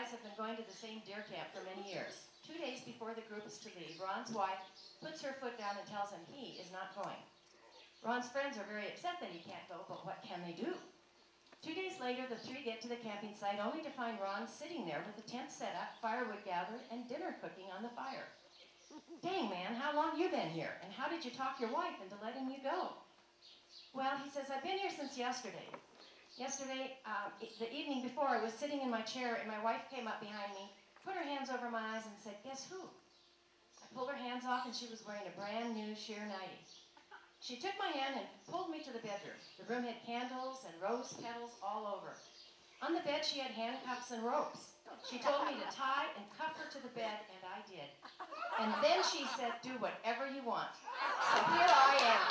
guys have been going to the same deer camp for many years. 2 days before the group is to leave, Ron's wife puts her foot down and tells him he is not going. Ron's friends are very upset that he can't go, but what can they do? 2 days later, the three get to the camping site only to find Ron sitting there with the tent set up, firewood gathered, and dinner cooking on the fire. Dang, man, how long you been here? And how did you talk your wife into letting you go? Well, he says, I've been here since yesterday. Yesterday, the evening before, I was sitting in my chair and my wife came up behind me, put her hands over my eyes and said, guess who? I pulled her hands off and she was wearing a brand new sheer nightie. She took my hand and pulled me to the bedroom. The room had candles and rose petals all over. On the bed, she had handcuffs and ropes. She told me to tie and cuff her to the bed, and I did. And then she said, do whatever you want. So here I am.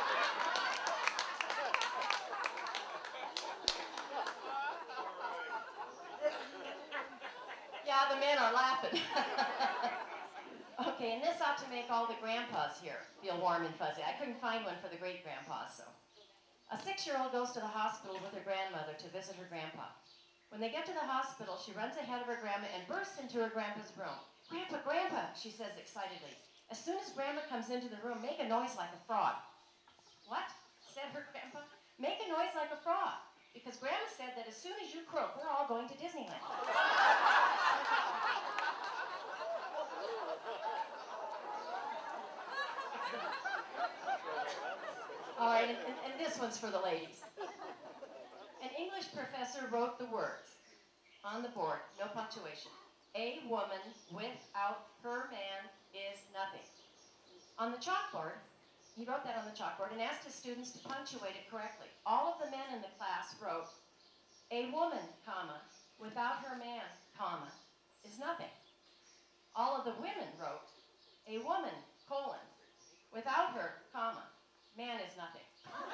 Yeah, the men are laughing. Okay, and this ought to make all the grandpas here feel warm and fuzzy. I couldn't find one for the great-grandpas, so. A 6-year-old goes to the hospital with her grandmother to visit her grandpa. When they get to the hospital, she runs ahead of her grandma and bursts into her grandpa's room. Grandpa, Grandpa, she says excitedly. As soon as Grandma comes into the room, make a noise like a frog. What? Said her grandpa. Make a noise like a frog. Because Grandma said that as soon as you croak, we're all going to Disneyland. All right, and this one's for the ladies. An English professor wrote the words on the board, no punctuation. A woman without her man is nothing. On the chalkboard, he wrote that on the chalkboard and asked his students to punctuate it correctly. All of the men in the class wrote, a woman, comma, without her man, comma, is nothing. All of the women wrote, a woman, colon, without her, comma, man is nothing.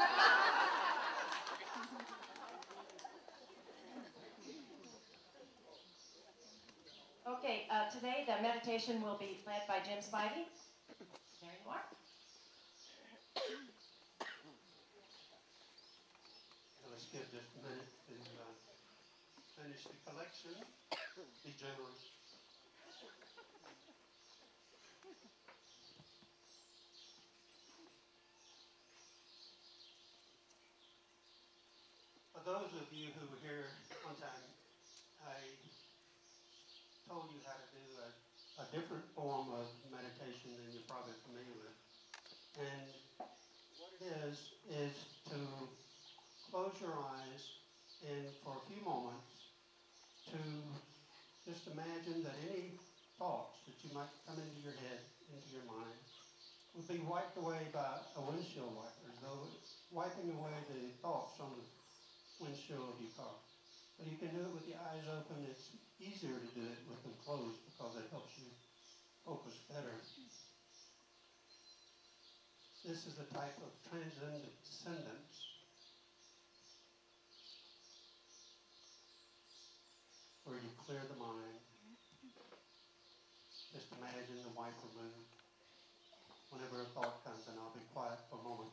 Okay, today the meditation will be led by Jim Spivey. There you are. Let's give just a minute to finish the collection. Be generous. For those of you who were here one time, I told you how to do a different form of meditation than you're probably familiar with. And what it is to close your eyes and for a few moments to just imagine that any thoughts that you might come into your head, into your mind, would be wiped away by a windshield wiper, as though it's wiping away the thoughts on the windshield of your car. But you can do it with your eyes open. It's easier to do it with them closed because it helps you focus better. This is a type of transcendence where you clear the mind. Just imagine the wiper move. Whenever a thought comes, and I'll be quiet for a moment.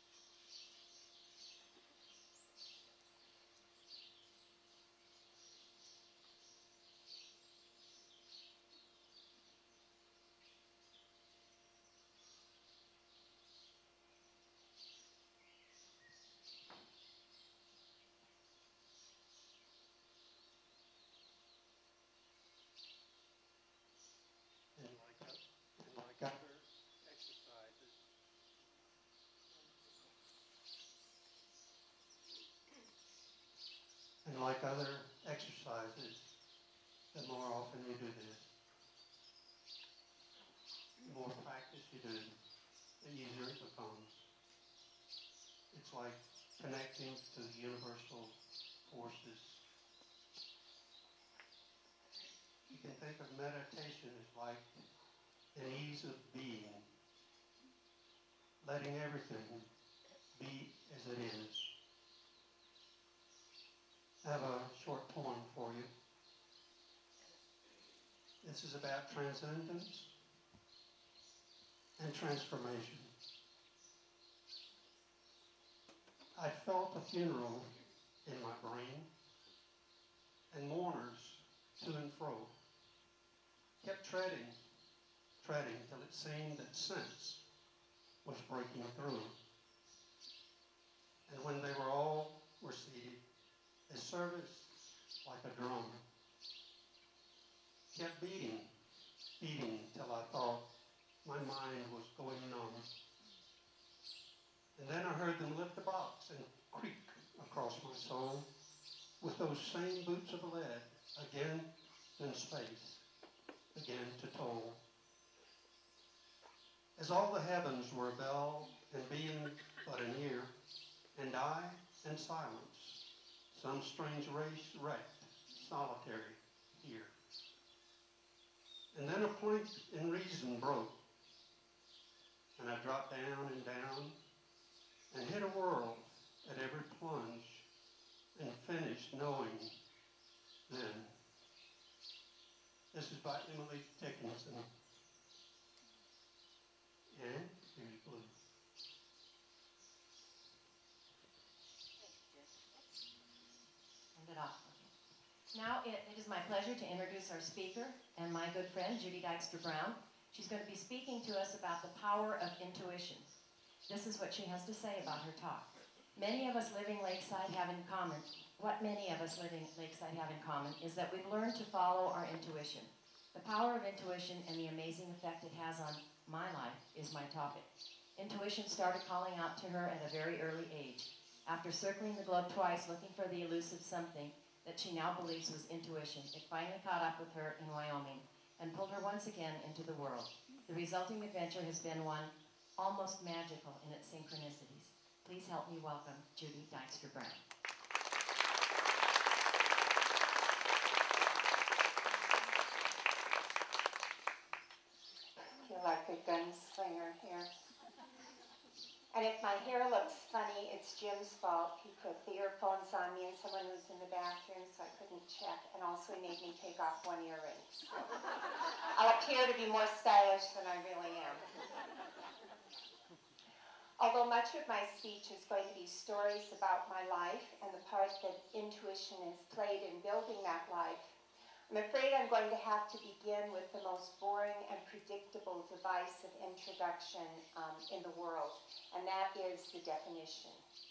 And like other exercises, the more often you do this, the more practice you do, the easier it becomes. It's like connecting to the universal forces. You can think of meditation as like an ease of being, letting everything be as it is. I have a short poem for you. This is about transcendence and transformation. I felt a funeral in my brain, and mourners to and fro, kept treading till it seemed that sense was breaking through. And when they were seated, a service like a drum kept beating till I thought my mind was going numb. And then I heard them lift the box and creak across my soul with those same boots of lead, again in space, began to toll. As all the heavens were a bell and being but an ear, and I in silence, some strange race wrecked, solitary here. And then a plank in reason broke, and I dropped down and hit a world at every plunge, and finished knowing then. This is by Emily Dickinson. And here's Blue. Hand it off. Now it is my pleasure to introduce our speaker and my good friend, Judy Dykstra Brown. She's going to be speaking to us about the power of intuition. This is what she has to say about her talk. Many of us living Lakeside have in common, what many of us living Lakeside have in common is that we've learned to follow our intuition. The power of intuition and the amazing effect it has on my life is my topic. Intuition started calling out to her at a very early age. After circling the globe twice looking for the elusive something that she now believes was intuition, it finally caught up with her in Wyoming and pulled her once again into the world. The resulting adventure has been one almost magical in its synchronicities. Please help me welcome Judy Dykstra Brown. I feel like a gunslinger here. And if my hair looks funny, it's Jim's fault. He put the earphones on me and someone was in the bathroom, so I couldn't check. And also he made me take off one earring. So I'll appear to be more stylish than I really am. Although much of my speech is going to be stories about my life and the part that intuition has played in building that life, I'm afraid I'm going to have to begin with the most boring and predictable device of introduction in the world, and that is the definition.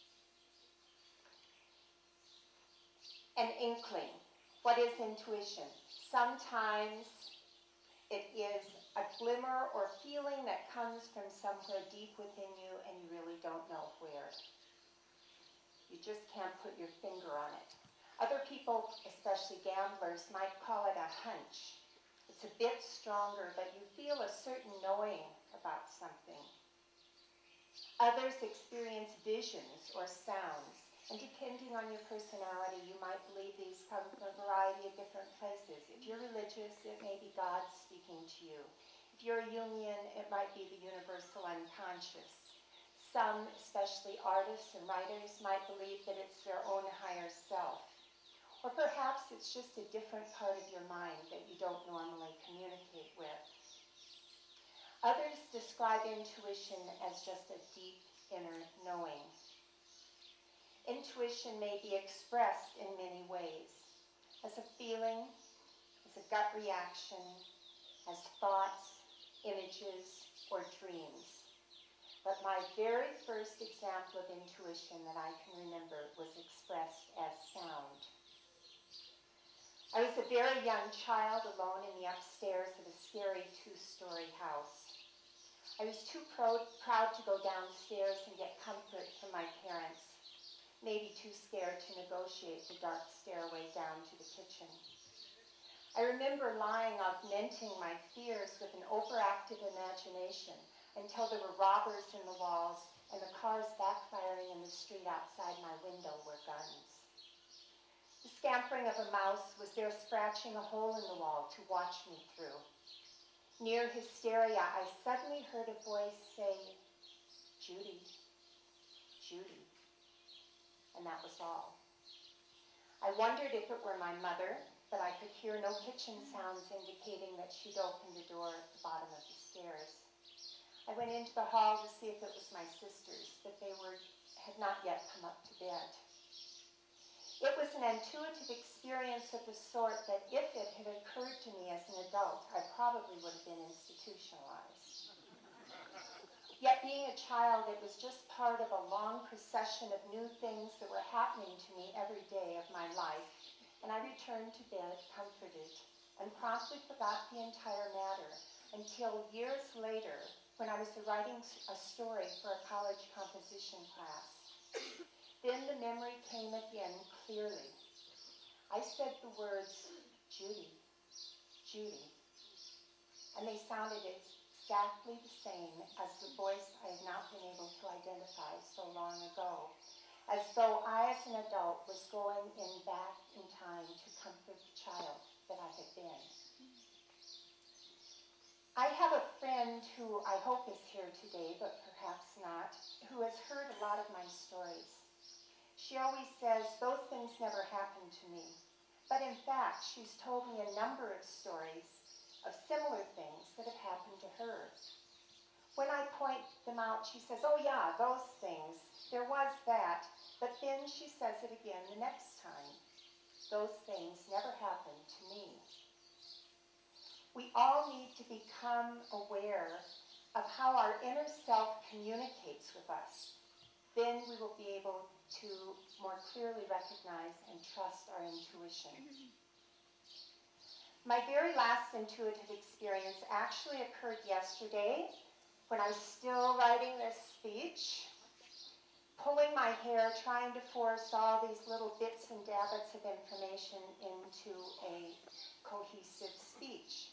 An inkling. What is intuition? Sometimes it is a glimmer or feeling that comes from somewhere deep within you and you really don't know where. You just can't put your finger on it. Other people, especially gamblers, might call it a hunch. It's a bit stronger, but you feel a certain knowing about something. Others experience visions or sounds, and depending on your personality, you might believe these come from a variety of different places. If you're religious, it may be God speaking to you. If you're a Jungian, it might be the universal unconscious. Some, especially artists and writers, might believe that it's their own higher self. Or perhaps it's just a different part of your mind that you don't normally communicate with. Others describe intuition as just a deep inner knowing. Intuition may be expressed in many ways, as a feeling, as a gut reaction, as thoughts, images, or dreams. But my very first example of intuition that I can remember was expressed as sound. I was a very young child alone in the upstairs of a scary two-story house. I was too proud to go downstairs and get comfort from my parents, maybe too scared to negotiate the dark stairway down to the kitchen. I remember lying augmenting my fears with an overactive imagination until there were robbers in the walls and the cars backfiring in the street outside my window were guns. The scampering of a mouse was there scratching a hole in the wall to watch me through. Near hysteria, I suddenly heard a voice say, "Judy, Judy," and that was all. I wondered if it were my mother, but I could hear no kitchen sounds indicating that she'd opened the door at the bottom of the stairs. I went into the hall to see if it was my sisters, but they had not yet come up to bed. It was an intuitive experience of the sort that if it had occurred to me as an adult, I probably would have been institutionalized. Yet being a child, it was just part of a long procession of new things that were happening to me every day of my life, and I returned to bed comforted and promptly forgot the entire matter until years later when I was writing a story for a college composition class. Then the memory came again clearly. I said the words, Judy, Judy, and they sounded exactly the same as the voice I had not been able to identify so long ago, as though I as an adult was going back in time to comfort the child that I had been. I have a friend who I hope is here today, but perhaps not, who has heard a lot of my stories. She always says, those things never happened to me. But in fact, she's told me a number of stories of similar things that have happened to her. When I point them out, she says, oh yeah, those things, there was that. But then she says it again the next time. Those things never happened to me. We all need to become aware of how our inner self communicates with us. Then we will be able to more clearly recognize and trust our intuition. My very last intuitive experience actually occurred yesterday when I was still writing this speech, pulling my hair, trying to force all these little bits and dabbits of information into a cohesive speech.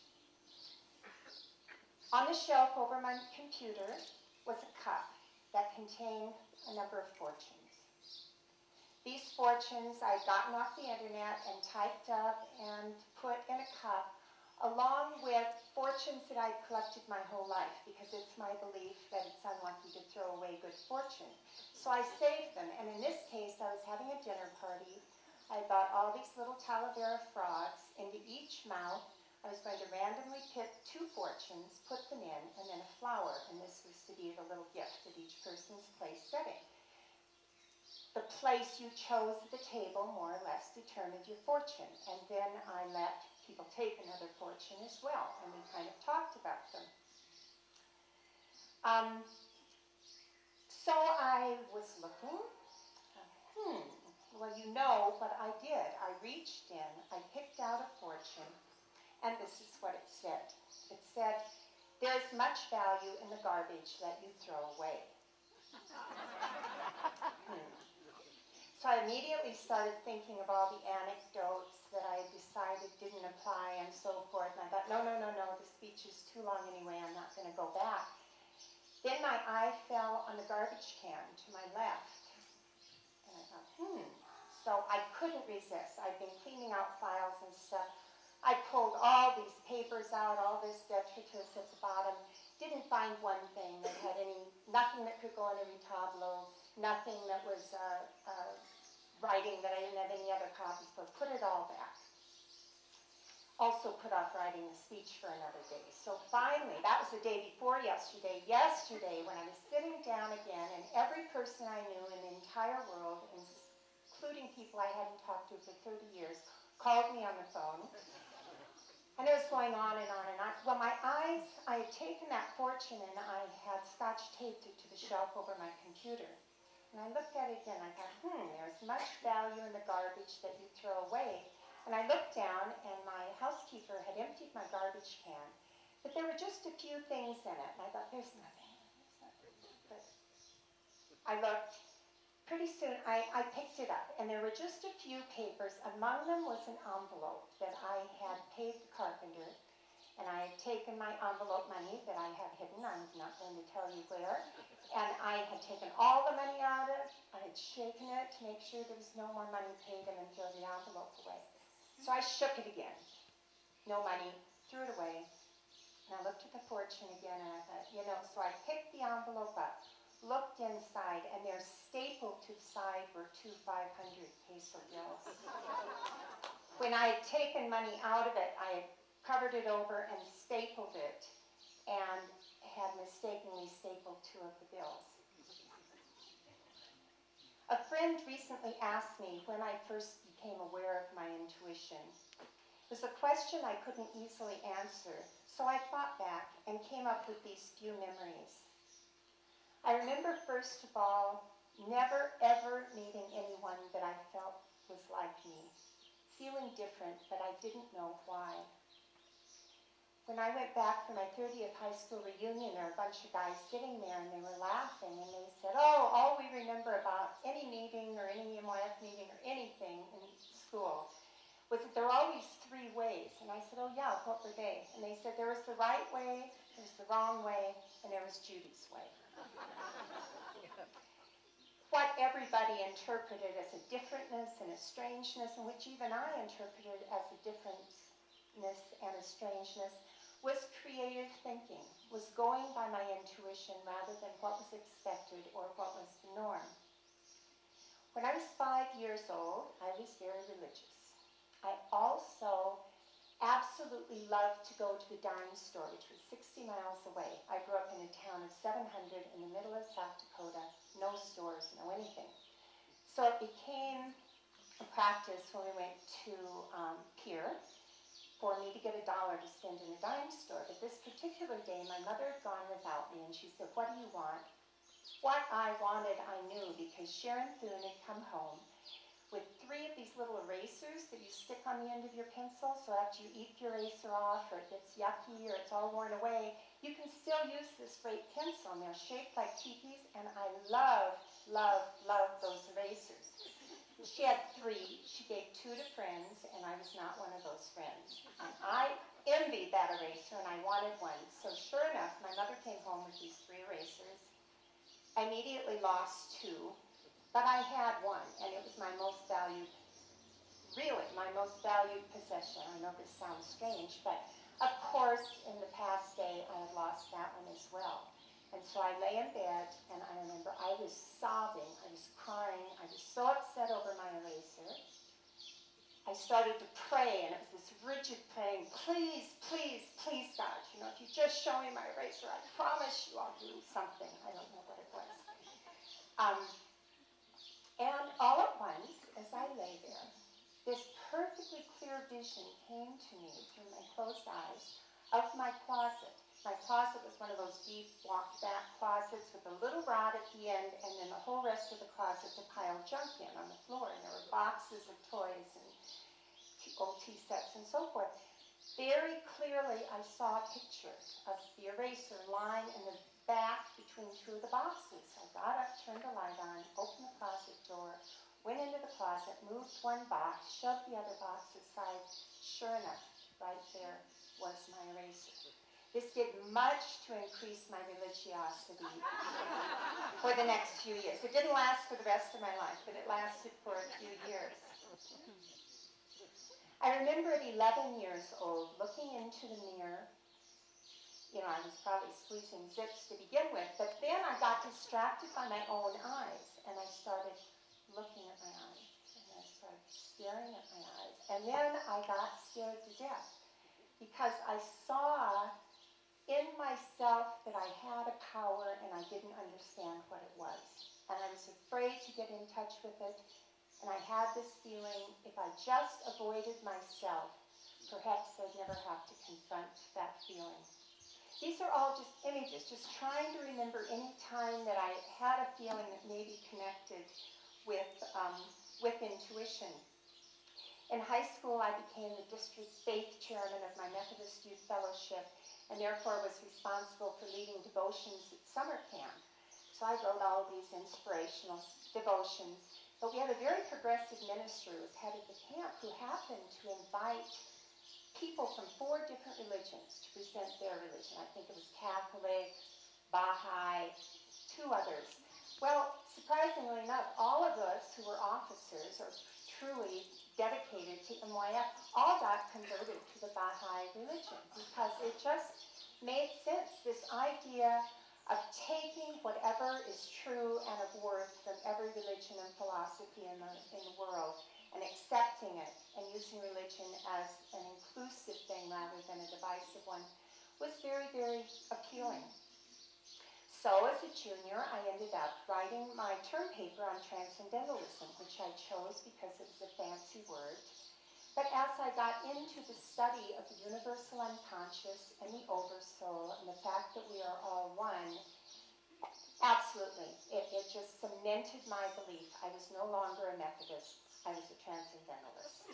On the shelf over my computer was a cup that contained a number of fortunes. These fortunes I'd gotten off the internet and typed up and put in a cup, along with fortunes that I'd collected my whole life, because it's my belief that it's unlucky to throw away good fortune. So I saved them, and in this case, I was having a dinner party. I bought all these little Talavera frogs. Into each mouth, I was going to randomly pick 2 fortunes, put them in, and then a flower, and this was to be the little gift at each person's place setting. The place you chose at the table more or less determined your fortune, and then I let people take another fortune as well, and we kind of talked about them. So I was looking, well, you know what I did. I reached in, I picked out a fortune, and this is what it said. It said, there is much value in the garbage that you throw away. So I immediately started thinking of all the anecdotes that I decided didn't apply and so forth. And I thought, no, the speech is too long anyway, I'm not going to go back. Then my eye fell on the garbage can to my left. And I thought, So I couldn't resist. I'd been cleaning out files and stuff. I pulled all these papers out, all this detritus at the bottom. Didn't find one thing that had nothing that could go in a retablo, nothing that was writing that I didn't have any other copies for. Put it all back. Also put off writing the speech for another day. So finally, that was the day before yesterday. Yesterday, when I was sitting down again, and every person I knew in the entire world, including people I hadn't talked to for 30 years, called me on the phone. And it was going on and on and on. Well, my eyes, I had taken that fortune and I had scotch taped it to the shelf over my computer. And I looked at it again, I thought, there's much value in the garbage that you throw away. And I looked down and my housekeeper had emptied my garbage can, but there were just a few things in it. And I thought, there's nothing. But I looked. Pretty soon I picked it up, and there were just a few papers. Among them was an envelope that I had paid the carpenter, and I had taken my envelope money that I had hidden. I'm not going to tell you where. And I had taken all the money out of it. I had shaken it to make sure there was no more money paid and then throw the envelope away. So I shook it again. No money, threw it away. And I looked at the fortune again, and I thought, so I picked the envelope up, looked inside, and there stapled to the side were 2 500 peso bills. When I had taken money out of it, I had covered it over and stapled it, and had mistakenly stapled 2 of the bills. A friend recently asked me when I first became aware of my intuition. It was a question I couldn't easily answer, so I thought back and came up with these few memories. I remember, first of all, never ever meeting anyone that I felt was like me, feeling different, but I didn't know why. When I went back for my 30th high school reunion, there were a bunch of guys sitting there, and they were laughing, and they said, oh, all we remember about any meeting or any MYF meeting or anything in school was that there were always three ways. And I said, oh yeah, what were they? And they said there was the right way, there was the wrong way, and there was Judy's way. What everybody interpreted as a differentness and a strangeness, and which even I interpreted as a differentness and a strangeness, was creative thinking, was going by my intuition rather than what was expected or what was the norm. When I was 5 years old, I was very religious. I also absolutely loved to go to the dime store, which was 60 miles away. I grew up in a town of 700 in the middle of South Dakota, no stores, no anything. So it became a practice when we went to Pierre for me to get $1 to spend in a dime store. But this particular day, my mother had gone without me, and she said, what do you want? What I wanted, I knew, because Sharon Thune had come home with 3 of these little erasers that you stick on the end of your pencil, so after you eat your eraser off, or it gets yucky, or it's all worn away, you can still use this great pencil, and they're shaped like teepees, and I love, love, love those erasers. She had 3, she gave 2 to friends, and I was not one of those friends. And I envied that eraser, and I wanted one. So sure enough, my mother came home with these 3 erasers. I immediately lost 2, but I had 1, and it was my most valued, really my most valued possession. I know this sounds strange, but of course, in the past day, I had lost that one as well. And so I lay in bed, and I remember I was sobbing, I was crying, I was so upset over my eraser. I started to pray, and it was this rigid praying, please, please, please, God, you know, if you just show me my eraser, I promise you I'll do something. I don't know what it was. And all at once, as I lay there, this perfectly clear vision came to me through my closed eyes of my closet. My closet was one of those deep walk-back closets with a little rod at the end, and then the whole rest of the closet to pile junk in on the floor. And there were boxes of toys and old tea sets and so forth. Very clearly, I saw a picture of the eraser lying in the back between 2 of the boxes. I got up, turned the light on, opened the closet door, went into the closet, moved 1 box, shoved the other box aside. Sure enough, right there was my eraser. This did much to increase my religiosity for the next few years. It didn't last for the rest of my life, but it lasted for a few years. I remember at 11 years old, looking into the mirror. You know, I was probably squeezing zips to begin with, but then I got distracted by my own eyes, and I started looking at my eyes, and I started staring at my eyes. And then I got scared to death, because I saw in myself that I had a power and I didn't understand what it was. And I was afraid to get in touch with it. And I had this feeling if I just avoided myself, perhaps I'd never have to confront that feeling. These are all just images, just trying to remember any time that I had a feeling that may be connected with intuition. In high school, I became the district faith chairman of my Methodist Youth Fellowship, and therefore was responsible for leading devotions at summer camp. So I wrote all of these inspirational devotions. But we had a very progressive minister who was head of the camp who happened to invite people from 4 different religions to present their religion. I think it was Catholic, Baha'i, 2 others. Well, surprisingly enough, all of us who were officers or truly dedicated to MYF all got converted to the Baha'i religion because it just made sense. This idea of taking whatever is true and of worth from every religion and philosophy in the world and accepting it and using religion as an inclusive thing rather than a divisive one was very, very appealing. So as a junior, I ended up writing my term paper on transcendentalism, which I chose because it was a fancy word. But as I got into the study of the universal unconscious and the oversoul and the fact that we are all one, absolutely, it just cemented my belief. I was no longer a Methodist, I was a transcendentalist.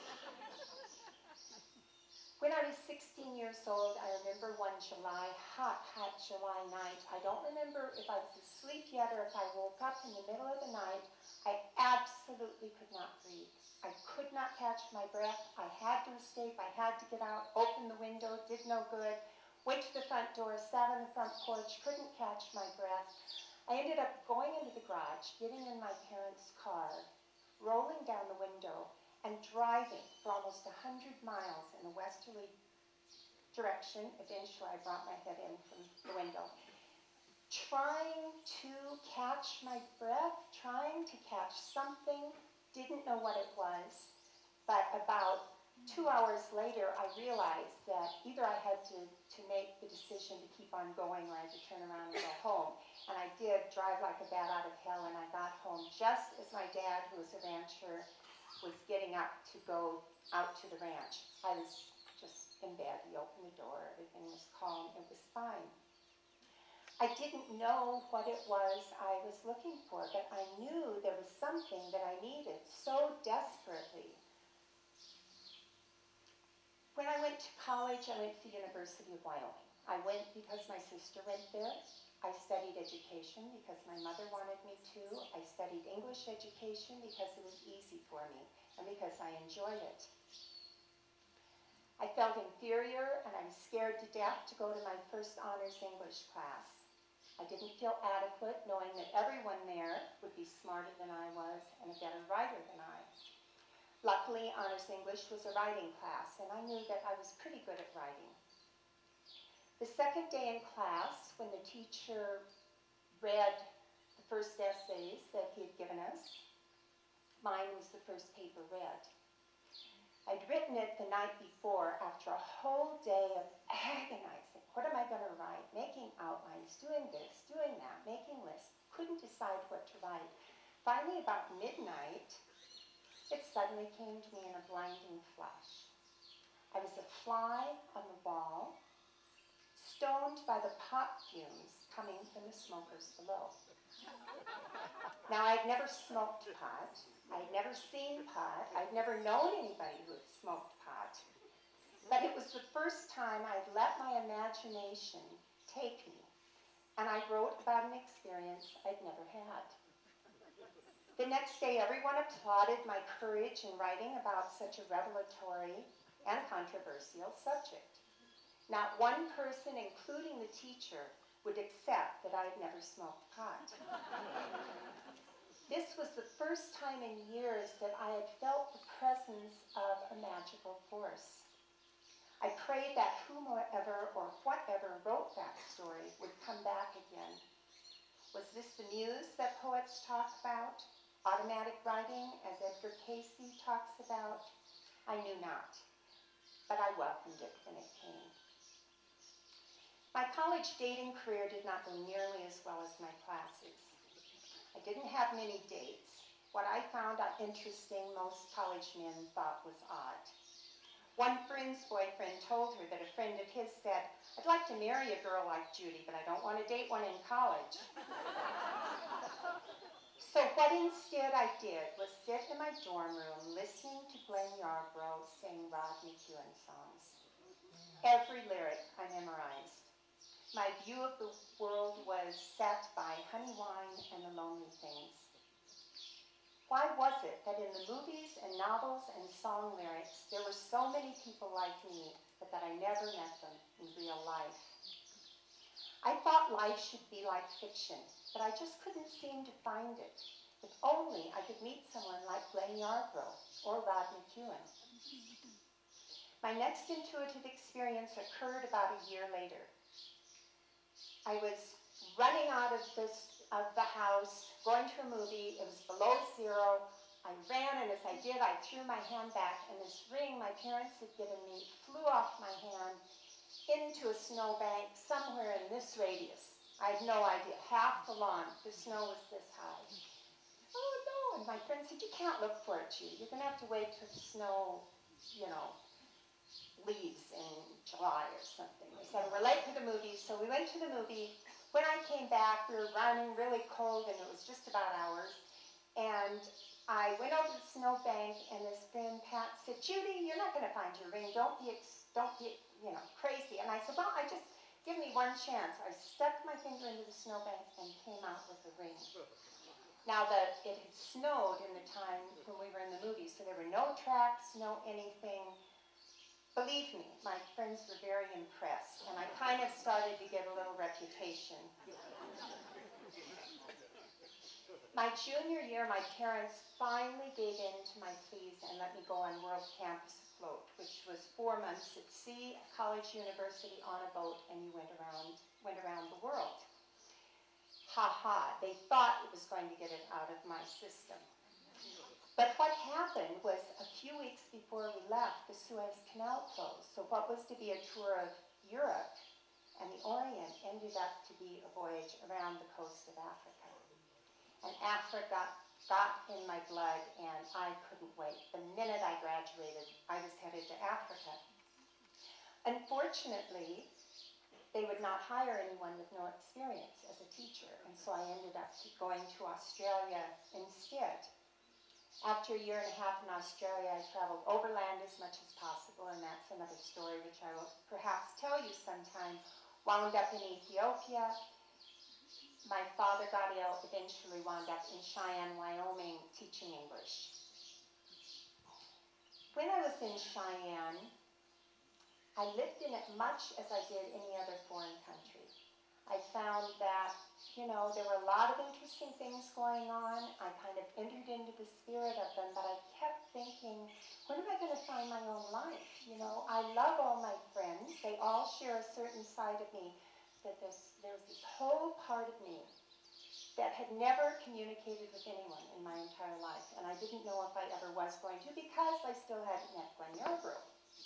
When I was 16 years old, I remember one hot July night. I don't remember if I was asleep yet or if I woke up in the middle of the night. I absolutely could not breathe. I could not catch my breath. I had to escape. I had to get out, open the window, did no good. Went to the front door, sat on the front porch, couldn't catch my breath. I ended up going into the garage, getting in my parents' car, rolling down the window, and driving for almost 100 miles in a westerly direction. Eventually, I brought my head in from the window, trying to catch my breath, trying to catch something. Didn't know what it was, but about 2 hours later, I realized that either I had to make the decision to keep on going or I had to turn around and go home. And I did drive like a bat out of hell, and I got home just as my dad, who was a rancher, was getting up to go out to the ranch. I was just in bed. He opened the door. Everything was calm. It was fine. I didn't know what it was I was looking for, but I knew there was something that I needed so desperately. When I went to college, I went to the University of Wyoming. I went because my sister went there. I studied education because my mother wanted me to. I studied English education because it was easy for me and because I enjoyed it. I felt inferior and I was scared to death to go to my first honors English class. I didn't feel adequate knowing that everyone there would be smarter than I was and a better writer than I. Luckily, honors English was a writing class, and I knew that I was pretty good at writing. The second day in class, when the teacher read the first essays that he had given us, mine was the first paper read. I'd written it the night before after a whole day of agonizing. What am I going to write? Making outlines, doing this, doing that, making lists. Couldn't decide what to write. Finally, about midnight, it suddenly came to me in a blinding flash. I was a fly on the wall, stoned by the pot fumes coming from the smokers below. Now, I'd never smoked pot. I'd never seen pot. I'd never known anybody who had smoked pot. But it was the first time I'd let my imagination take me, and I wrote about an experience I'd never had. The next day, everyone applauded my courage in writing about such a revelatory and controversial subject. Not one person, including the teacher, would accept that I had never smoked pot. This was the first time in years that I had felt the presence of a magical force. I prayed that whomever or whatever wrote that story would come back again. Was this the muse that poets talk about? Automatic writing, as Edgar Cayce talks about? I knew not, but I welcomed it when it came. My college dating career did not go nearly as well as my classes. I didn't have many dates. What I found interesting, most college men thought was odd. One friend's boyfriend told her that a friend of his said, "I'd like to marry a girl like Judy, but I don't want to date one in college." So what instead I did was sit in my dorm room listening to Glenn Yarbrough sing Rod McEwen songs. Every lyric I memorized. My view of the world was set by Honey Wine and the Lonely Things. Why was it that in the movies and novels and song lyrics, there were so many people like me, but that I never met them in real life? I thought life should be like fiction, but I just couldn't seem to find it. If only I could meet someone like Glenn Yarbrough or Rod McEwen. My next intuitive experience occurred about a year later. I was running out of the house, going to a movie. It was below zero. I ran, and as I did, I threw my hand back, and this ring my parents had given me flew off my hand into a snowbank somewhere in this radius. I had no idea. Half the lawn, the snow was this high. Oh no, and my friend said, you can't look for it, Judy. You're going to have to wait till the snow, leaves in July or something. They said, we're late for the movie, so we went to the movie. When I came back, we were running really cold, and it was just about ours. And I went over the snowbank, and this friend, Pat, said, Judy, you're not going to find your ring. Don't be crazy. And I said, well, give me one chance. I stuck my finger into the snowbank and came out with a ring. Now, it had snowed in the time when we were in the movie, so there were no tracks, no anything. Believe me, my friends were very impressed, and I kind of started to get a little reputation. My junior year, my parents finally gave in to my pleas and let me go on World Campus Afloat, which was 4 months at sea, college, university, on a boat, and you went around the world. Ha ha, they thought it was going to get it out of my system. But what happened was a few weeks before we left, the Suez Canal closed. So what was to be a tour of Europe and the Orient ended up to be a voyage around the coast of Africa. And Africa got in my blood, and I couldn't wait. The minute I graduated, I was headed to Africa. Unfortunately, they would not hire anyone with no experience as a teacher, and so I ended up going to Australia instead. After a year and a half in Australia, I traveled overland as much as possible, and that's another story which I will perhaps tell you sometime. Wound up in Ethiopia. My father got ill, eventually wound up in Cheyenne, Wyoming, teaching English. When I was in Cheyenne, I lived in it much as I did any other foreign country. I found that, there were a lot of interesting things going on. I kind of entered into the spirit of them, but I kept thinking, when am I going to find my own life? I love all my friends. They all share a certain side of me. That there was this whole part of me that had never communicated with anyone in my entire life, and I didn't know if I ever was going to because I still hadn't met Glenn Yarbrough.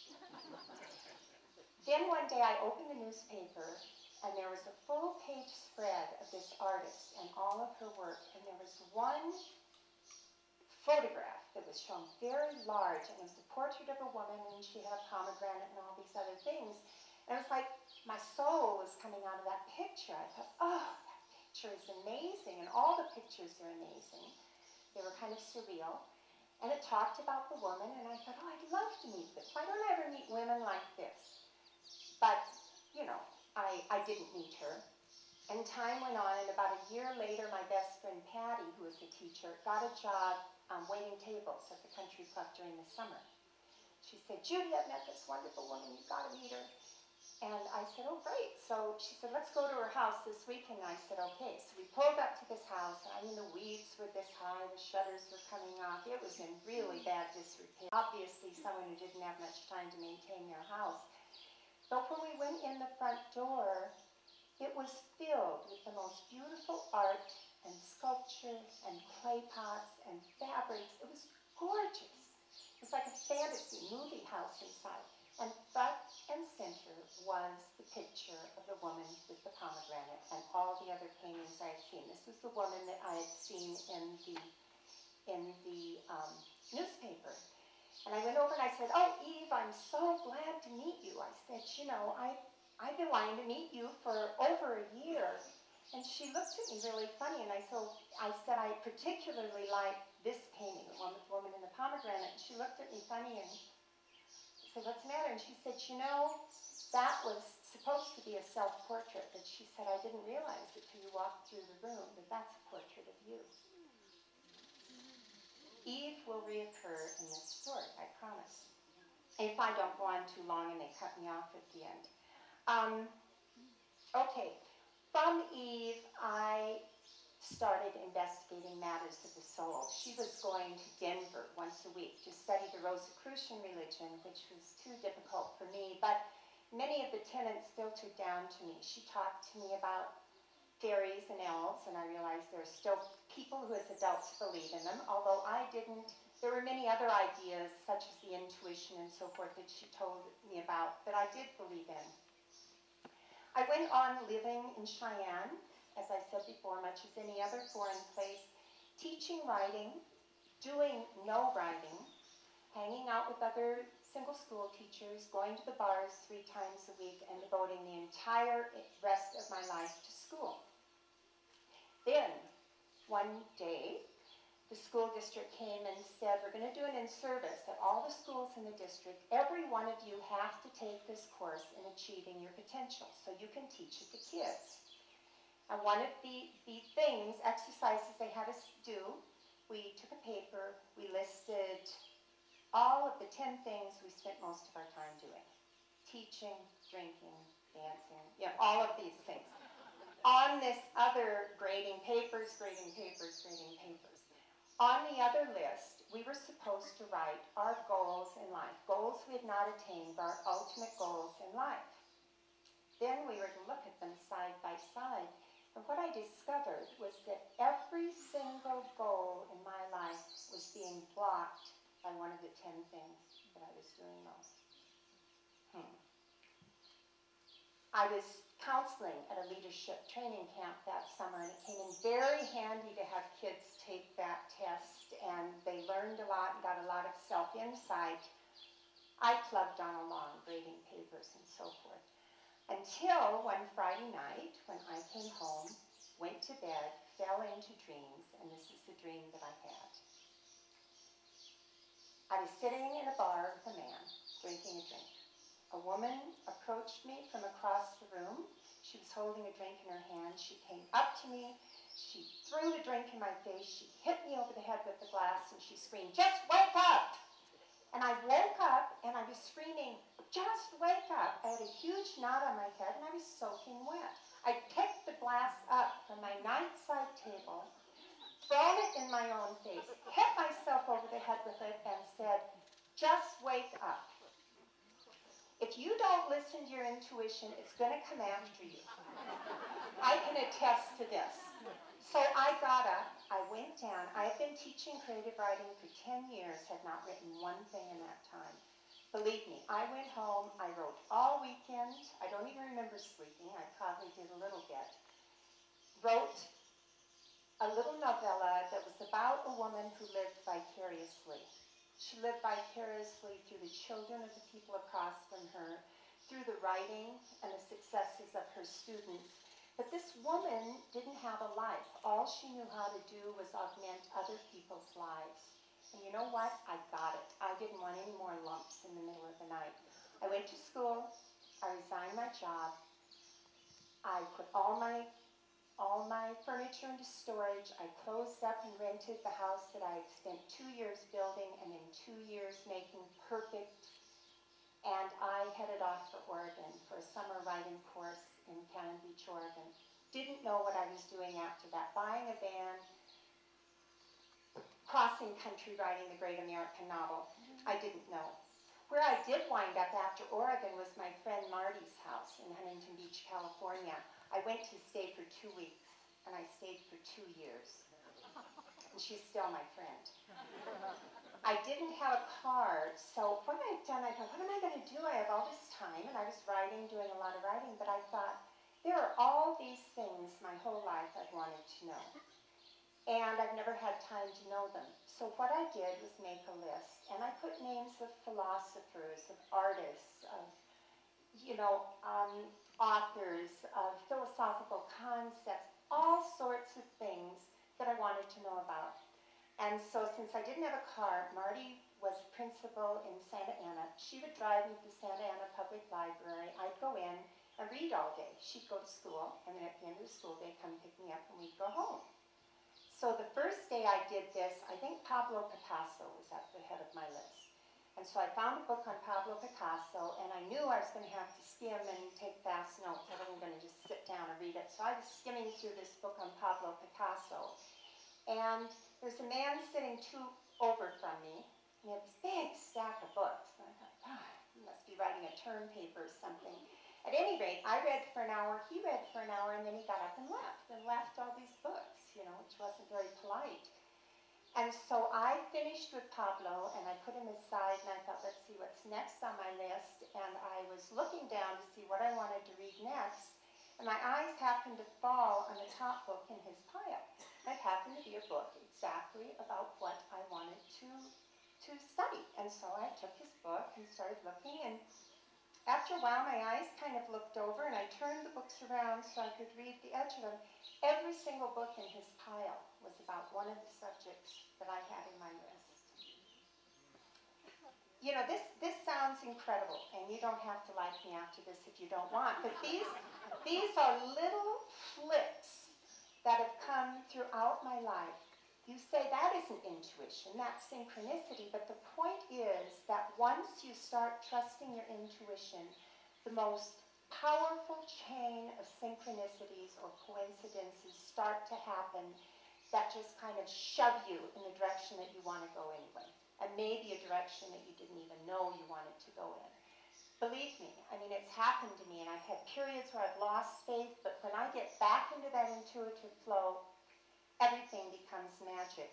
Then one day I opened the newspaper, and there was a full-page spread of this artist and all of her work, and there was one photograph that was shown very large, and it was a portrait of a woman, and she had a pomegranate and all these other things. And it was like my soul was coming out of that picture. I thought, oh, that picture is amazing, and all the pictures are amazing. They were kind of surreal. And it talked about the woman, and I thought, oh, I'd love to meet this. Why don't I ever meet women like this? But, I didn't meet her. And time went on, and about a year later, my best friend Patty, who was a teacher, got a job waiting tables at the country club during the summer. She said, Judy, I've met this wonderful woman. You've got to meet her. And I said, oh, great. So she said, let's go to her house this weekend. And I said, okay. So we pulled up to this house. The weeds were this high. The shutters were coming off. It was in really bad disrepair. Obviously, someone who didn't have much time to maintain their house. But when we went in the front door, it was filled with the most beautiful art and sculpture and clay pots and fabrics. It was gorgeous. It was like a fantasy movie house inside. And front and center was the picture of the woman with the pomegranate and all the other paintings I had seen. This was the woman that I had seen in the newspaper. And I went over and I said, oh, Eve, I'm so glad to meet you. I said, I've been wanting to meet you for over a year. And she looked at me really funny, and I said, I particularly like this painting, the one with the woman in the pomegranate. And she looked at me funny and said, what's the matter? And she said, that was supposed to be a self-portrait, but she said, I didn't realize it till you walked through the room that that's a portrait of you. Eve will reoccur in this story, I promise. If I don't go on too long and they cut me off at the end. Okay, from Eve, I started investigating matters of the soul. She was going to Denver once a week to study the Rosicrucian religion, which was too difficult for me, but many of the tenets filtered down to me. She talked to me about fairies and elves, and I realized there are still people who as adults believe in them, although I didn't. There were many other ideas, such as the intuition and so forth, that she told me about, that I did believe in. I went on living in Cheyenne, as I said before, much as any other foreign place, teaching writing, doing no writing, hanging out with other single school teachers, going to the bars 3 times a week, and devoting the entire rest of my life to school. Then, one day, the school district came and said, we're going to do an in-service at all the schools in the district. Every one of you have to take this course in achieving your potential so you can teach it to kids. And one of the things, exercises they had us do, we took a paper, we listed all of the 10 things we spent most of our time doing. Teaching, drinking, dancing, all of these things. On this other grading papers. On the other list, we were supposed to write our goals in life, goals we had not attained, our ultimate goals in life. Then we were to look at them side by side, and what I discovered was that every single goal in my life was being blocked by one of the 10 things that I was doing most. I was counseling at a leadership training camp that summer, and it came in very handy to have kids take that test, and they learned a lot and got a lot of self-insight. I plugged on along, grading papers and so forth, until one Friday night when I came home, went to bed, fell into dreams, and this is the dream that I had. I was sitting in a bar with a man, drinking a drink. A woman approached me from across the room. She was holding a drink in her hand. She came up to me. She threw the drink in my face. She hit me over the head with the glass, and she screamed, "Just wake up!" And I woke up, and I was screaming, "Just wake up!" I had a huge knot on my head, and I was soaking wet. I picked the glass up from my nightside table, thrown it in my own face, hit myself over the head with it, and said, "Just wake up. If you don't listen to your intuition, it's going to come after you." I can attest to this. So I got up, I went down. I had been teaching creative writing for 10 years, had not written one thing in that time. Believe me, I went home, I wrote all weekend. I don't even remember sleeping. I probably did a little bit. Wrote a little novella that was about a woman who lived vicariously. She lived vicariously through the children of the people across from her, through the writing and the successes of her students. But this woman didn't have a life. All she knew how to do was augment other people's lives. And you know what? I got it. I didn't want any more lumps in the middle of the night. I went to school. I resigned my job. I put all my furniture into storage. I closed up and rented the house that I had spent 2 years building and in 2 years making perfect. And I headed off for Oregon for a summer writing course in Cannon Beach, Oregon. Didn't know what I was doing after that. Buying a van, crossing country writing the great American novel. I didn't know. Where I did wind up after Oregon was my friend Marty's house in Huntington Beach, California. I went to stay for 2 weeks, and I stayed for 2 years. And she's still my friend. I didn't have a car, so what I'd done, I thought, what am I going to do? I have all this time, and I was writing, doing a lot of writing, but I thought, there are all these things my whole life I've wanted to know. And I've never had time to know them. So what I did was make a list, and I put names of philosophers, of artists, of, authors, of philosophical concepts, all sorts of things that I wanted to know about. And so since I didn't have a car, Marty was principal in Santa Ana. She would drive me to the Santa Ana Public Library. I'd go in and read all day. She'd go to school, and then at the end of the school day, come pick me up, and we'd go home. So the first day I did this, I think Pablo Picasso was at the head of my list. And so I found a book on Pablo Picasso, and I knew I was going to have to skim and take fast notes. I wasn't going to just sit down and read it. So I was skimming through this book on Pablo Picasso. And there's a man sitting 2 over from me, and he had this big stack of books. And I thought, God, he must be writing a term paper or something. At any rate, I read for an hour, he read for an hour, and then he got up and left all these books, which wasn't very polite. And so I finished with Pablo, and I put him aside, and I thought, let's see what's next on my list. And I was looking down to see what I wanted to read next, and my eyes happened to fall on the top book in his pile. It happened to be a book exactly about what I wanted to study. And so I took his book and started looking, and after a while my eyes kind of looked over and I turned the books around so I could read the edge of them. Every single book in his pile was about one of the subjects that I had in my list. You know, this sounds incredible, and you don't have to like me after this if you don't want, but these are little flips that have come throughout my life. You say that isn't intuition, that's synchronicity, but the point is that once you start trusting your intuition, the most powerful chain of synchronicities or coincidences start to happen that just kind of shove you in the direction that you want to go anyway. And maybe a direction that you didn't even know you wanted to go in. Believe me, I mean, it's happened to me, and I've had periods where I've lost faith, but when I get back into that intuitive flow, everything becomes magic.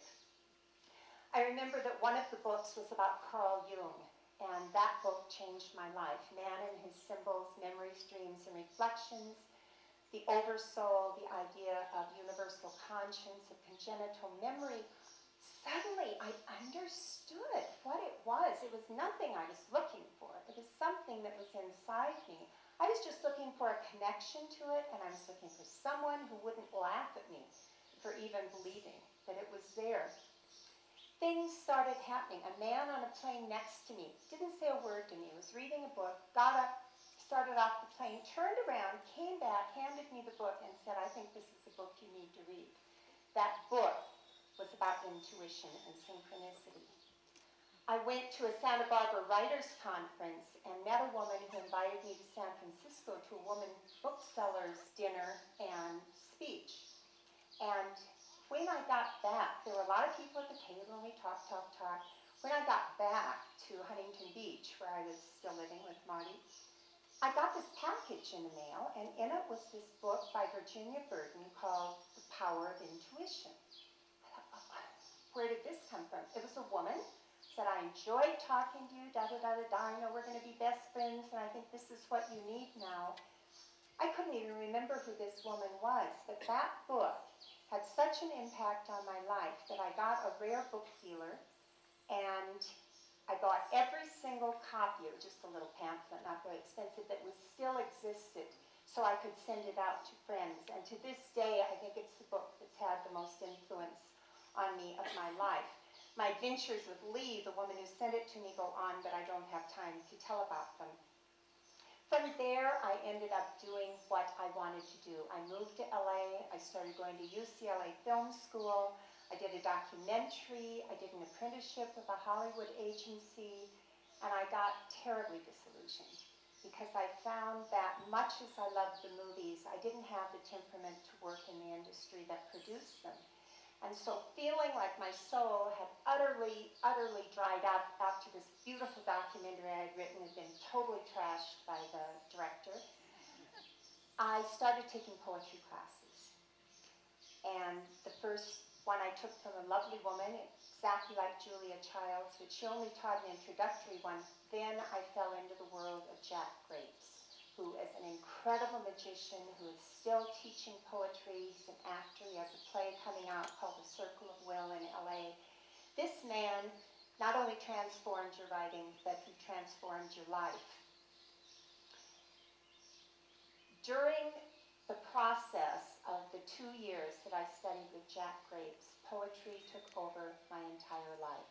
I remember that one of the books was about Carl Jung, and that book changed my life. Man and His Symbols, Memories, Dreams, and Reflections, the Oversoul, the idea of universal conscience, of congenital memory. Suddenly, I understood what it was. It was nothing I was looking for. It was something that was inside me. I was just looking for a connection to it, and I was looking for someone who wouldn't laugh at me for even believing that it was there. Things started happening. A man on a plane next to me didn't say a word to me. Was reading a book, got up, started off the plane, turned around, came back, handed me the book, and said, "I think this is the book you need to read." That book was about intuition and synchronicity. I went to a Santa Barbara Writers Conference and met a woman who invited me to San Francisco to a woman bookseller's dinner and speech. And when I got back, there were a lot of people at the table and we talked. When I got back to Huntington Beach, where I was still living with Marty, I got this package in the mail, and in it was this book by Virginia Burton called The Power of Intuition. Where did this come from? It was a woman, said, "I enjoyed talking to you, I know we're going to be best friends, and I think this is what you need now." I couldn't even remember who this woman was, but that book had such an impact on my life that I got a rare book dealer, and I bought every single copy. It was just a little pamphlet, not very expensive, that was still existed, so I could send it out to friends. And to this day, I think it's the book that's had the most influence on me of my life. My adventures with Lee, the woman who sent it to me, go on, but I don't have time to tell about them. From there, I ended up doing what I wanted to do. I moved to LA. I started going to UCLA Film School. I did a documentary. I did an apprenticeship with a Hollywood agency, and I got terribly disillusioned because I found that much as I loved the movies, I didn't have the temperament to work in the industry that produced them. And so feeling like my soul had utterly dried up after this beautiful documentary I had written had been totally trashed by the director, I started taking poetry classes. And the first one I took from a lovely woman, exactly like Julia Childs, but she only taught an introductory one. Then I fell into the world of Jack Grapes, who is an incredible magician who is still teaching poetry. He's an actor. He has a play coming out called The Circle of Will in LA. This man not only transformed your writing, but he transformed your life. During the process of the 2 years that I studied with Jack Grapes, poetry took over my entire life.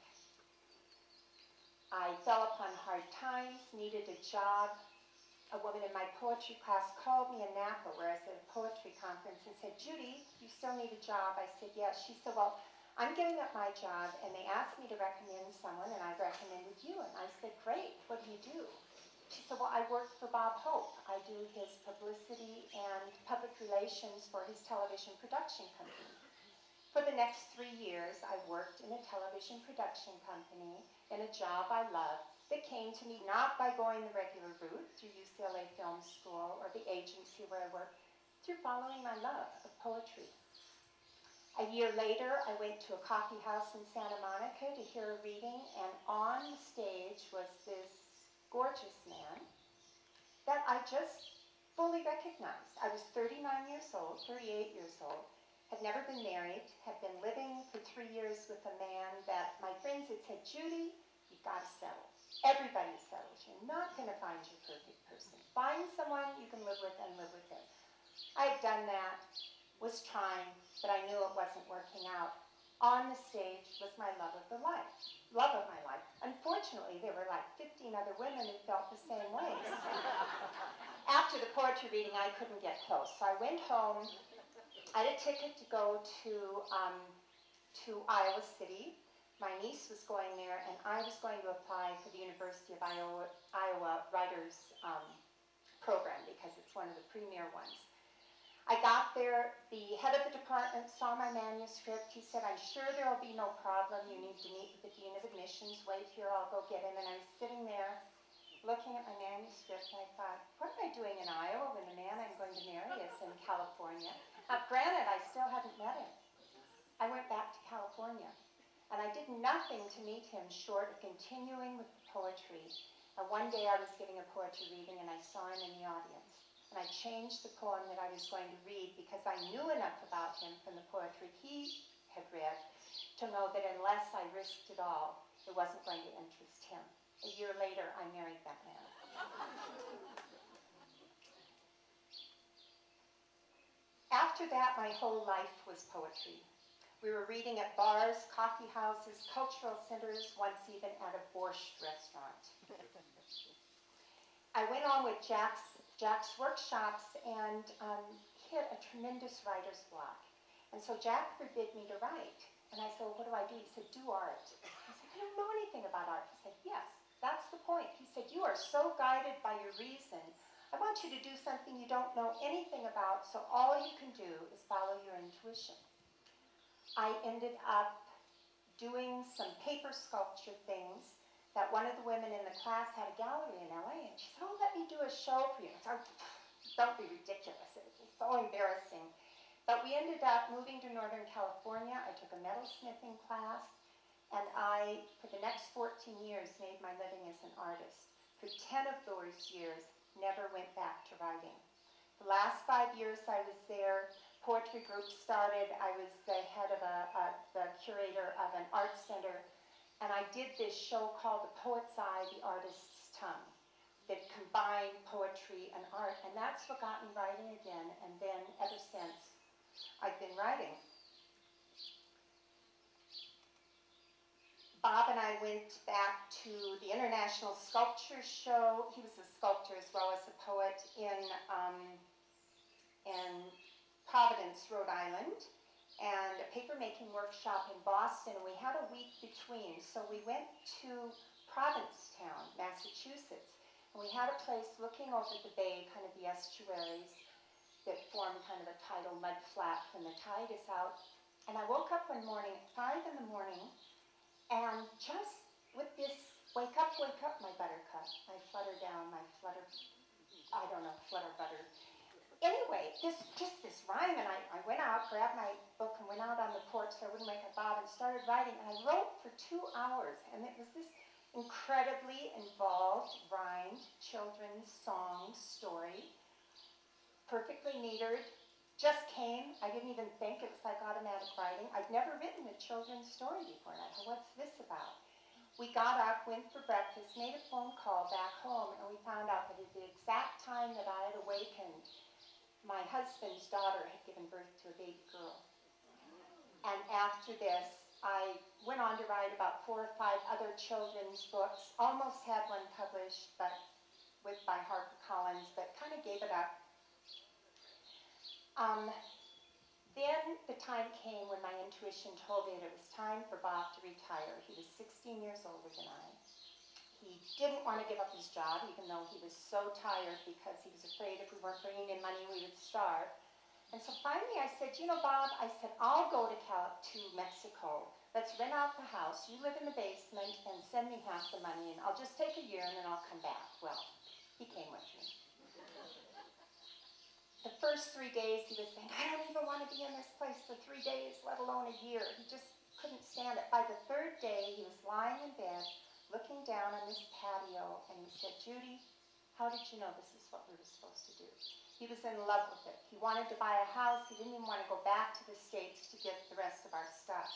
I fell upon hard times, needed a job. A woman in my poetry class called me in Napa, where I was at a poetry conference, and said, "Judy, you still need a job?" I said, "Yes." She said, "Well, I'm giving up my job, and they asked me to recommend someone, and I recommended you." And I said, "Great, what do you do?" She said, "Well, I work for Bob Hope. I do his publicity and public relations for his television production company." For the next 3 years, I worked in a television production company in a job I loved, that came to me not by going the regular route through UCLA Film School or the agency where I worked, through following my love of poetry. A year later, I went to a coffee house in Santa Monica to hear a reading, and on the stage was this gorgeous man that I just fully recognized. I was 39 years old, 38 years old, had never been married, had been living for 3 years with a man that my friends had said, Judy, you've got to settle. Everybody settles. You're not going to find your perfect person. Find someone you can live with and live with him. I had done that, was trying, but I knew it wasn't working out. On the stage was my love of my life. Unfortunately, there were like 15 other women who felt the same way. After the poetry reading, I couldn't get close, so I went home. I had a ticket to go to Iowa City. My niece was going there, and I was going to apply for the University of Iowa Writers Program because it's one of the premier ones. I got there, the head of the department saw my manuscript. He said, I'm sure there will be no problem. You need to meet with the Dean of Admissions. Wait here, I'll go get him. And I was sitting there looking at my manuscript, and I thought, what am I doing in Iowa when the man I'm going to marry is in California? Now, granted, I still hadn't met him. I went back to California, and I did nothing to meet him short of continuing with the poetry. And one day I was giving a poetry reading, and I saw him in the audience. And I changed the poem that I was going to read because I knew enough about him from the poetry he had read to know that unless I risked it all, it wasn't going to interest him. A year later, I married that man. After that, my whole life was poetry. We were reading at bars, coffee houses, cultural centers, once even at a borscht restaurant. I went on with Jack's workshops and hit a tremendous writer's block. And so Jack forbid me to write. And I said, well, what do I do? He said, do art. I said, I don't know anything about art. He said, yes, that's the point. He said, you are so guided by your reason. I want you to do something you don't know anything about, so all you can do is follow your intuition. I ended up doing some paper sculpture things that one of the women in the class had a gallery in LA, and she said, oh, let me do a show for you. I said, don't be ridiculous. It was so embarrassing. But we ended up moving to Northern California. I took a metalsmithing class, and I, for the next 14 years, made my living as an artist. For 10 of those years, never went back to writing. The last 5 years I was there, poetry group started. I was the head of the curator of an art center. And I did this show called The Poet's Eye, The Artist's Tongue, that combined poetry and art. And that's what got me writing again. And then ever since, I've been writing. Bob and I went back to the International Sculpture Show. He was a sculptor as well as a poet in Providence, Rhode Island, and a paper-making workshop in Boston, and we had a week between. So we went to Provincetown, Massachusetts, and we had a place looking over the bay, kind of the estuaries that form kind of a tidal mud flat when the tide is out. And I woke up one morning at 5 in the morning, and just with this, wake up, my buttercup, my flutter down, my flutter, I don't know, flutter butter. Anyway, just this rhyme, and I went out, grabbed my book, and went out on the porch so I wouldn't wake up Bob, and started writing. And I wrote for 2 hours, and it was this incredibly involved, rhymed, children's song story, perfectly metered, just came. I didn't even think. It was like automatic writing. I'd never written a children's story before, and I thought, what's this about? We got up, went for breakfast, made a phone call back home, and we found out that at the exact time that I had awakened, my husband's daughter had given birth to a baby girl. And after this, I went on to write about 4 or 5 other children's books. Almost had one published, but by HarperCollins, but kind of gave it up. Then the time came when my intuition told me that it was time for Bob to retire. He was 16 years older than I. He didn't want to give up his job, even though he was so tired because he was afraid if we weren't bringing in money, we would starve. And so finally I said, you know, Bob, I said, I'll go to Mexico. Let's rent out the house. You live in the basement and send me half the money, and I'll just take a year and then I'll come back. Well, he came with me. The first 3 days he was saying, I don't even want to be in this place for 3 days, let alone a year. He just couldn't stand it. By the 3rd day, he was lying in bed, looking down on this patio, and he said, Judy, how did you know this is what we were supposed to do? He was in love with it. He wanted to buy a house. He didn't even want to go back to the States to get the rest of our stuff.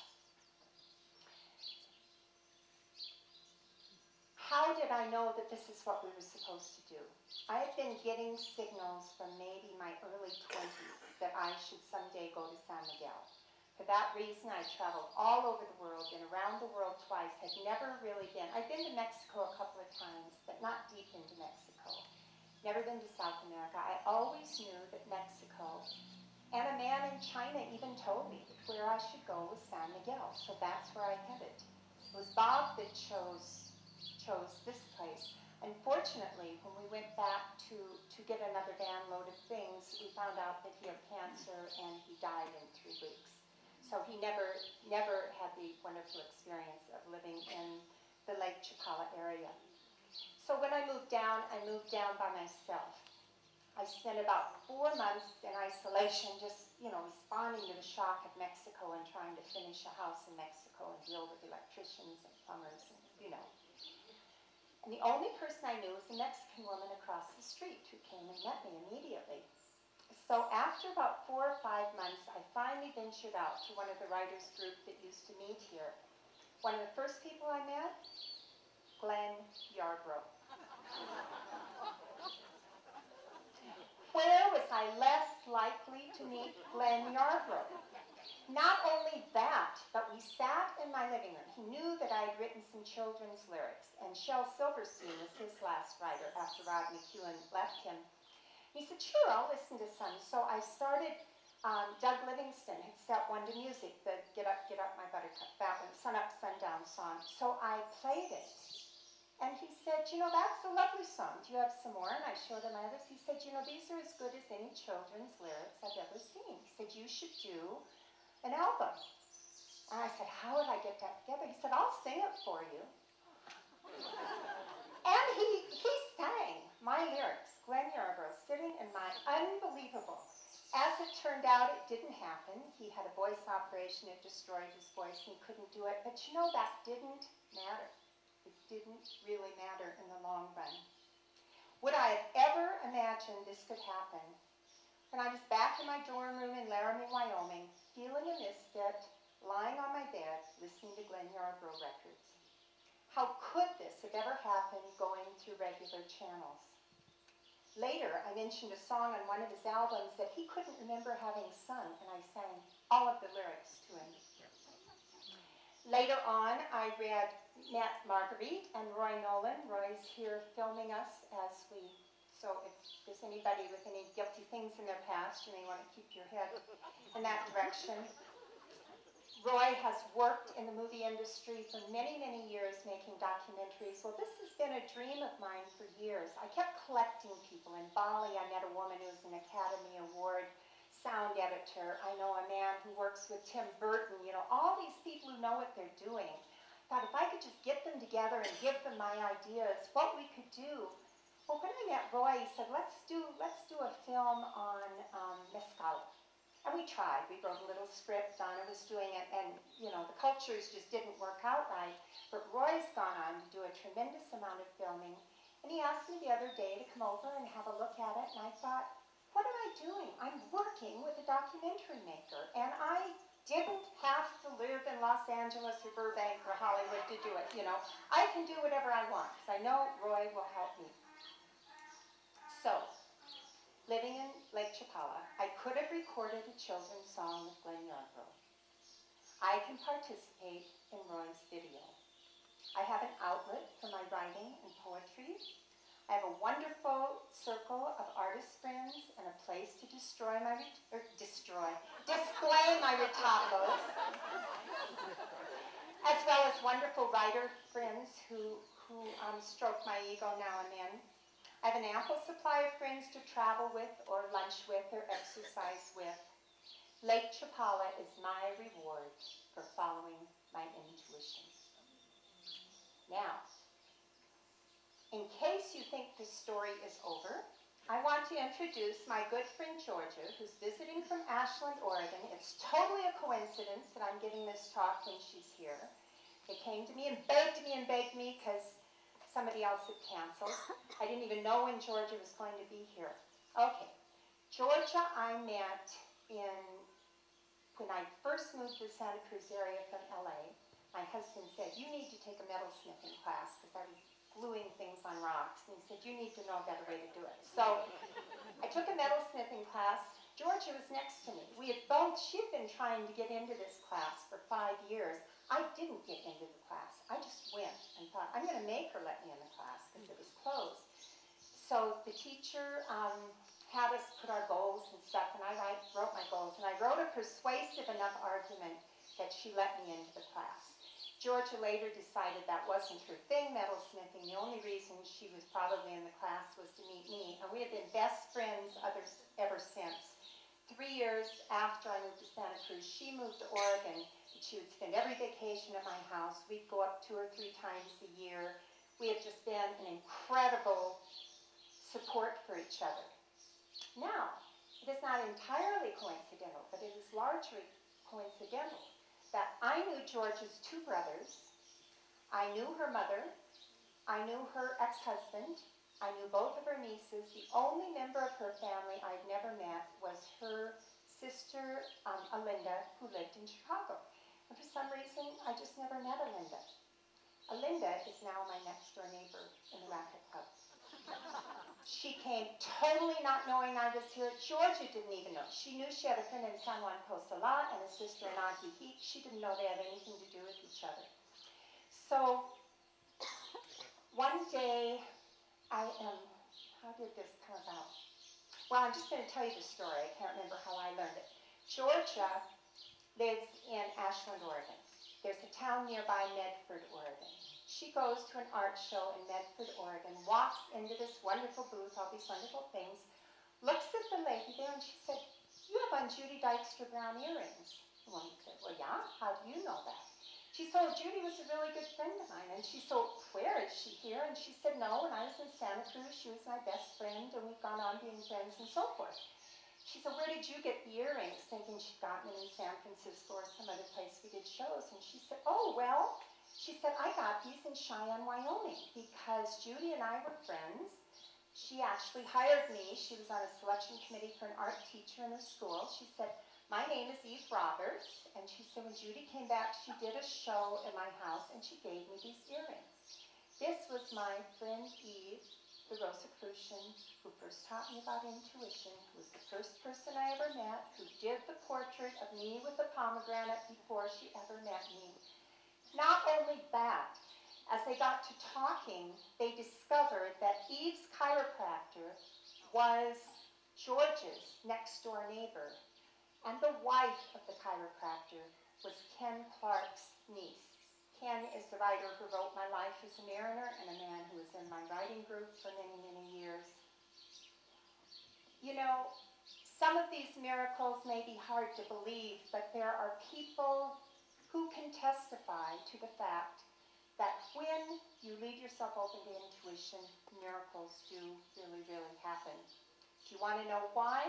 How did I know that this is what we were supposed to do? I had been getting signals from maybe my early 20s that I should someday go to San Miguel. For that reason, I traveled all over the world, been around the world twice, had never really been. I've been to Mexico a couple of times, but not deep into Mexico. Never been to South America. I always knew that Mexico, and a man in China even told me that where I should go was San Miguel, so that's where I headed. It was Bob that chose this place. Unfortunately, when we went back to get another van load of things, we found out that he had cancer and he died in 3 weeks. So he never had the wonderful experience of living in the Lake Chapala area. So when I moved down by myself. I spent about 4 months in isolation, just, responding to the shock of Mexico and trying to finish a house in Mexico and deal with electricians and plumbers and, And the only person I knew was a Mexican woman across the street who came and met me immediately. So after about 4 or 5 months, I finally ventured out to one of the writers' group that used to meet here. One of the first people I met, Glenn Yarbrough. Where was I less likely to meet Glenn Yarbrough? Not only that, but we sat in my living room. He knew that I had written some children's lyrics, and Shel Silverstein was his last writer after Rod McEwen left him. He said, sure, I'll listen to some. So I started, Doug Livingston had set one to music, the Get Up, My Buttercup, that one, Sun Up, Sundown song. So I played it. And he said, that's a lovely song. Do you have some more? And I showed him my others. He said, these are as good as any children's lyrics I've ever seen. He said, you should do an album. And I said, how would I get that together? He said, I'll sing it for you. And he sang my lyrics, Glenn Yarbrough, sitting in my unbelievable. As it turned out, it didn't happen. He had a voice operation. It destroyed his voice, and he couldn't do it. But that didn't matter. It didn't really matter in the long run. Would I have ever imagined this could happen? When I was back in my dorm room in Laramie, Wyoming, feeling a misfit, lying on my bed, listening to Glenn Yarbrough records. How could this have ever happened going through regular channels? Later, I mentioned a song on one of his albums that he couldn't remember having sung, and I sang all of the lyrics to him. Later on, I met Marguerite and Roy Nolan. Roy's here filming us so if there's anybody with any guilty things in their past, you may want to keep your head in that direction. Roy has worked in the movie industry for many, many years making documentaries. Well, this has been a dream of mine for years. I kept collecting people. In Bali, I met a woman who was an Academy Award sound editor. I know a man who works with Tim Burton. All these people who know what they're doing. I thought if I could just get them together and give them my ideas, what we could do. Well, when I met Roy, he said, let's do a film on Mezcal. And we tried. We wrote a little script. Donna was doing it, and the cultures just didn't work out right. But Roy's gone on to do a tremendous amount of filming, and he asked me the other day to come over and have a look at it. And I thought, what am I doing? I'm working with a documentary maker, and I didn't have to live in Los Angeles or Burbank or Hollywood to do it. I can do whatever I want because I know Roy will help me. So, living in Lake Chapala, I could have recorded a children's song with Glenn Yarbrough. I can participate in Roy's video. I have an outlet for my writing and poetry. I have a wonderful circle of artist friends and a place to display my retapos, as well as wonderful writer friends who stroke my ego now and then. I have an ample supply of friends to travel with or lunch with or exercise with. Lake Chapala is my reward for following my intuition. Now, in case you think this story is over, I want to introduce my good friend Georgia, who's visiting from Ashland, Oregon. It's totally a coincidence that I'm giving this talk when she's here. They came to me and begged me because somebody else had canceled. I didn't even know when Georgia was going to be here. Okay, Georgia, I met when I first moved to the Santa Cruz area from LA. My husband said, you need to take a metalsmithing class, because I was gluing things on rocks. And he said, you need to know a better way to do it. So I took a metalsmithing class. Georgia was next to me. She'd been trying to get into this class for 5 years. I didn't get into the class. I just went and thought, I'm going to make her let me in the class, because it was closed. So the teacher had us put our goals and stuff, and I wrote my goals, and I wrote a persuasive enough argument that she let me into the class. Georgia later decided that wasn't her thing, metalsmithing. The only reason she was probably in the class was to meet me, and we have been best friends ever since. 3 years after I moved to Santa Cruz, she moved to Oregon, and she would spend every vacation at my house. We'd go up 2 or 3 times a year. We have just been an incredible support for each other. Now, it is not entirely coincidental, but it is largely coincidental that I knew George's 2 brothers, I knew her mother, I knew her ex-husband, I knew both of her nieces. The only member of her family I'd never met was her sister, Alinda, who lived in Chicago. And for some reason, I just never met Alinda. Alinda is now my next-door neighbor in the racket club. She came totally not knowing I was here. Georgia didn't even know. She knew she had a friend in San Juan Cosalá and a sister in Ajijic. She didn't know they had anything to do with each other. So one day, how did this come about? Well, I'm just going to tell you the story. I can't remember how I learned it. Georgia lives in Ashland, Oregon. There's a town nearby, Medford, Oregon. She goes to an art show in Medford, Oregon, walks into this wonderful booth, all these wonderful things, looks at the lady there, and she said, you have on Judy Dykstra Brown earrings. The woman said, well, yeah, how do you know that? She said, well, Judy was a really good friend of mine. And she said, where is she here? And she said, no, when I was in Santa Cruz, she was my best friend, and we've gone on being friends and so forth. She said, where did you get the earrings? Thinking she'd gotten them in San Francisco or some other place we did shows. And she said, oh, well, she said, I got these in Cheyenne, Wyoming, because Judy and I were friends. She actually hired me. She was on a selection committee for an art teacher in her school. She said, my name is Eve Roberts. And she said, when Judy came back, she did a show in my house, and she gave me these earrings. This was my friend Eve, the Rosicrucian, who first taught me about intuition, who was the first person I ever met, who did the portrait of me with a pomegranate before she ever met me. Not only that, as they got to talking, they discovered that Eve's chiropractor was George's next-door neighbor, and the wife of the chiropractor was Ken Clark's niece. Ken is the writer who wrote My Life as a Mariner, and a man who was in my writing group for many, many years. You know, some of these miracles may be hard to believe, but there are people who can testify to the fact that when you leave yourself open to intuition, miracles do really, really happen. Do you want to know why?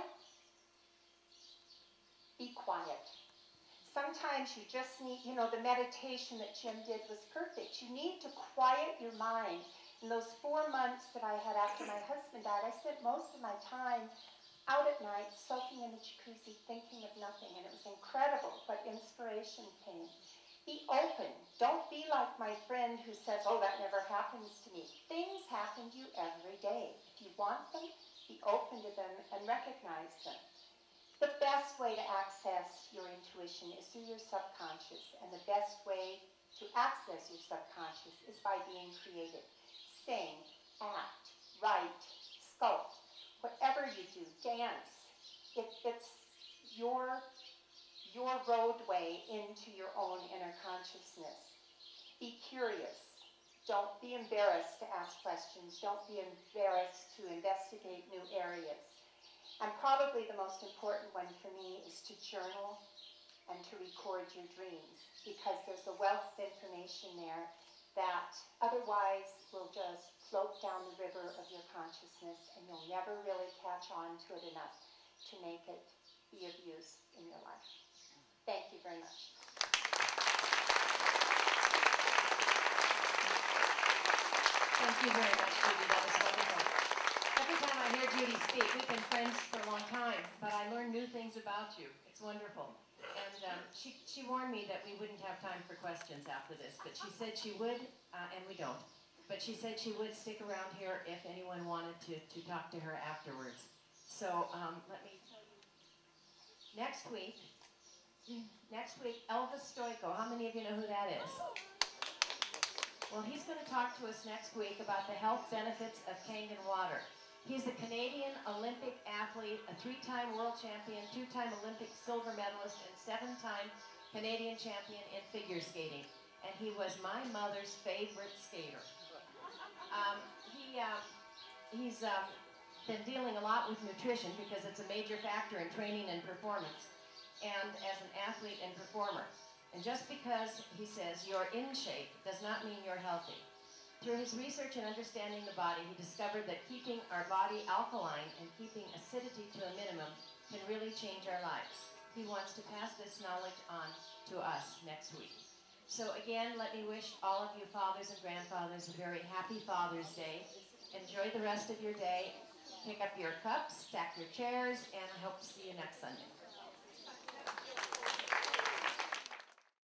Be quiet. Sometimes you just need, the meditation that Jim did was perfect. You need to quiet your mind. In those 4 months that I had after my husband died, I spent most of my time out at night, soaking in the jacuzzi, thinking of nothing, and it was incredible what inspiration came. Be open. Don't be like my friend who says, oh, that never happens to me. Things happen to you every day. If you want them, be open to them and recognize them. The best way to access your intuition is through your subconscious, and the best way to access your subconscious is by being creative. Sing, act, write, sculpt, whatever you do, dance. It's your roadway into your own inner consciousness. Be curious. Don't be embarrassed to ask questions. Don't be embarrassed to investigate new areas. And probably the most important one for me is to journal and to record your dreams, because there's a wealth of information there that otherwise will just float down the river of your consciousness, and you'll never really catch on to it enough to make it be of use in your life. Thank you very much. Thank you very much, Judy. That was wonderful. Every time I hear Judy speak, we've been friends for a long time. things about you. It's wonderful. And she warned me that we wouldn't have time for questions after this, but she said she would, and we don't. But she said she would stick around here if anyone wanted to talk to her afterwards. So let me tell you, next week, Elvis Stoico. How many of you know who that is? Well, he's going to talk to us next week about the health benefits of Kangen water. He's a Canadian Olympic athlete, a 3-time world champion, 2-time Olympic silver medalist, and 7-time Canadian champion in figure skating. And he was my mother's favorite skater. He's been dealing a lot with nutrition because it's a major factor in training and performance, and as an athlete and performer. And just because, he says, you're in shape does not mean you're healthy. Through his research and understanding the body, he discovered that keeping our body alkaline and keeping acidity to a minimum can really change our lives. He wants to pass this knowledge on to us next week. So again, let me wish all of you fathers and grandfathers a very happy Father's Day. Enjoy the rest of your day. Pick up your cups, stack your chairs, and I hope to see you next Sunday.